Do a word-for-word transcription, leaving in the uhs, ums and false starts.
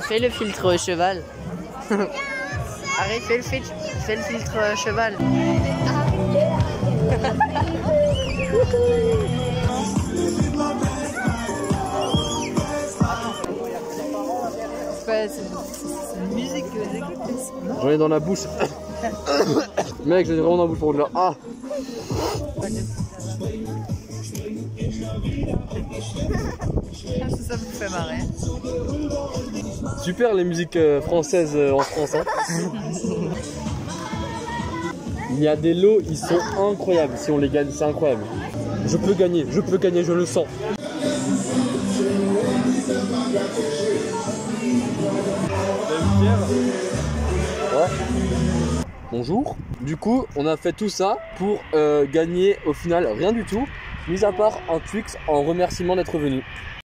Fais le filtre cheval. Arrête, fais le, filtre, fais le filtre cheval. C'est une musique que j'écoute. J'en ai dans la bouche. Mec, j'ai vraiment dans la bouche pour dire ah. Ça me fait marrer. Super les musiques euh, françaises euh, en France. Hein. Il y a des lots, ils sont incroyables. Si on les gagne, c'est incroyable. Je peux gagner, je peux gagner, je le sens. Ouais. Bonjour. Du coup, on a fait tout ça pour euh, gagner au final rien du tout, mis à part un Twix en remerciement d'être venu.